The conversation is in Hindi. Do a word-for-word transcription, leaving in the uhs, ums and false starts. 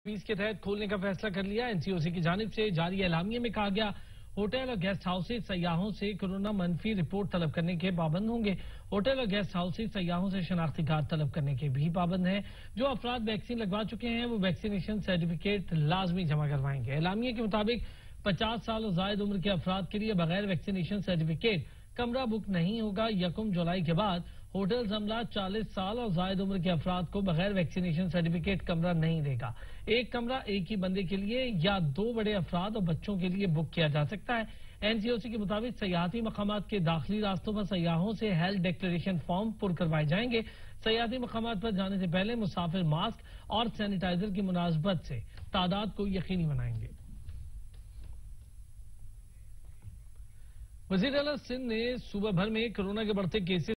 फीस के तहत खोलने का फैसला कर लिया। एनसीओसी की जानिब से जारी एलामिये में कहा गया, होटल और गेस्ट हाउसेज सयाहों से कोरोना मनफी रिपोर्ट तलब करने के पाबंद होंगे। होटल और गेस्ट हाउसेज सयाहों से शनाख्ती कार्ड तलब करने के भी पाबंद हैं। जो अफराद वैक्सीन लगवा चुके हैं वो वैक्सीनेशन सर्टिफिकेट लाजमी जमा करवाएंगे। एलामिये के मुताबिक पचास साल और जायद उम्र के अफराद के लिए बगैर वैक्सीनेशन सर्टिफिकेट कमरा बुक नहीं होगा। यकम जुलाई के बाद होटल जमला चालीस साल और जायद उम्र के अफराद को बगैर वैक्सीनेशन सर्टिफिकेट कमरा नहीं देगा। एक कमरा एक ही बंदे के लिए या दो बड़े अफराद और बच्चों के लिए बुक किया जा सकता है। एनसीओसी के मुताबिक सयाहती मकामात के दाखिली रास्तों पर सयाहों से हेल्थ डिक्लेरेशन फॉर्म पुर करवाए जाएंगे। सयाहती मकामात पर जाने से पहले मुसाफिर मास्क और सैनिटाइजर की मुनासबत से तादाद को यकीनी बनाएंगे। वजीर आला सिंध ने सूबा भर में कोरोना के बढ़ते केसेस